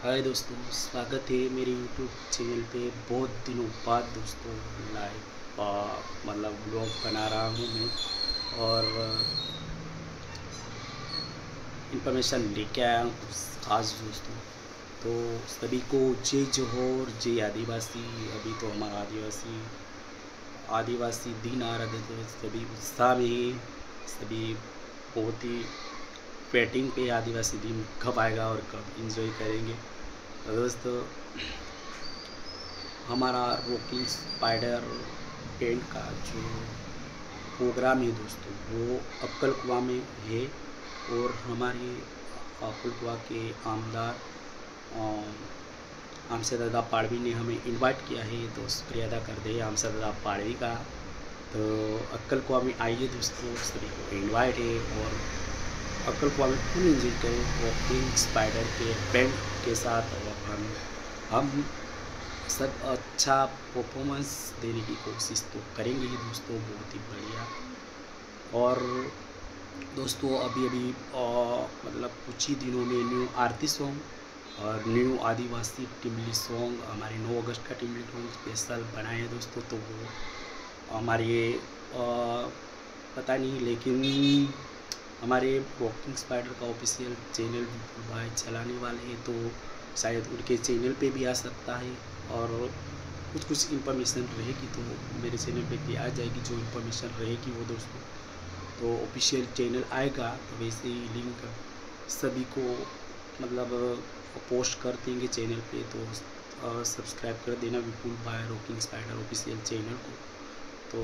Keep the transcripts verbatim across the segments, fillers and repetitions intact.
हाय दोस्तों, स्वागत है मेरे यूट्यूब चैनल पे। बहुत दिनों बाद दोस्तों लाइव मतलब ब्लॉग बना रहा हूँ मैं और इंफॉर्मेशन लेके आया हूँ कुछ खास दोस्तों। तो सभी को जय जोहर, जय आदिवासी। अभी तो हमारा आदिवासी आदिवासी दिन आ रहा है, तो सभी उत्साह में हैं। सभी बहुत ही वेटिंग पे आदिवासी दिन कब आएगा और कब इंजॉय करेंगे। तो दोस्तों हमारा रॉकिंग स्पाइडर बैंड का जो प्रोग्राम है दोस्तों वो अक्कलकुआ में है। और हमारे अक्कलकुआ के आमदार आमसे दादा पाड़वी ने हमें इनवाइट किया है, तो शुक्रिया अदा कर दे आमसे दादा पाड़वी का। तो अक्कलकुआ में आइए दोस्तों, सभी को इनवाइट है और अक्कलकुआ में फुल इंजॉय करें रॉकिंग स्पाइडर के बैंड के साथ। और हम हम सब अच्छा परफॉर्मेंस देने की कोशिश तो करेंगे ही दोस्तों, बहुत ही बढ़िया। और दोस्तों अभी अभी आ, मतलब कुछ ही दिनों में न्यू आरती सॉन्ग और न्यू आदिवासी टिमली सॉन्ग हमारे नौ अगस्त का टिमली सॉन्ग स्पेशल बनाए हैं दोस्तों। तो वो हमारे आ, पता नहीं, लेकिन हमारे रॉकिंग स्पाइडर का ऑफिशियल चैनल भाई चलाने वाले हैं, तो शायद उनके चैनल पे भी आ सकता है। और कुछ कुछ इन्फॉर्मेशन रहेगी तो मेरे चैनल पे भी आ जाएगी। जो इन्फॉर्मेशन रहेगी वो दोस्तों तो ऑफिशियल चैनल आएगा, तो वैसे ही लिंक सभी को मतलब पोस्ट कर देंगे चैनल पे। तो सब्सक्राइब कर देना विपुल भाई रॉकिंग स्पाइडर ऑफिशियल चैनल को। तो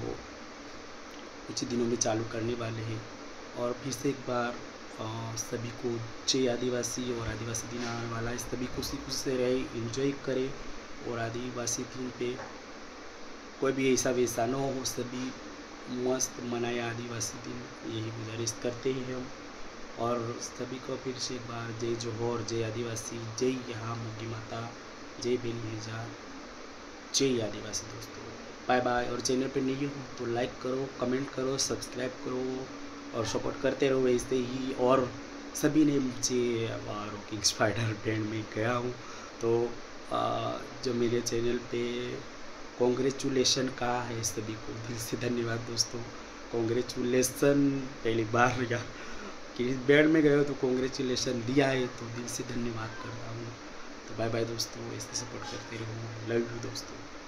कुछ दिनों में चालू करने वाले हैं। और फिर से एक बार आ, सभी को जय आदिवासी। और आदिवासी दिन आने वाला है, सभी खुशी खुशी से रहे, एंजॉय करें। और आदिवासी दिन पे कोई भी ऐसा वैसा न हो, सभी मस्त मनाए आदिवासी दिन, यही गुजारिश करते हैं हम। और सभी को फिर से एक बार जय जोहर, जय आदिवासी, जय यहाँ मोगी माता, जय बेल मिर्जा, जय आदिवासी दोस्तों। Bye bye. और चैनल पे नहीं हो तो लाइक करो, कमेंट करो, सब्सक्राइब करो और सपोर्ट करते रहो वैसे ही। और सभी ने मुझे रॉकिंग स्पाइडर बैंड में गया हूँ, तो आ, जो मेरे चैनल पे कॉन्ग्रेचुलेशन कहा है, सभी को दिल से धन्यवाद दोस्तों। कॉन्ग्रेचुलेसन पहली बार या कि इस बैंड में गए हो तो कॉन्ग्रेचुलेशन दिया है, तो दिल से धन्यवाद करता हूँ। तो बाय बाय दोस्तों, ऐसे सपोर्ट करते रहो। लव यू दोस्तों।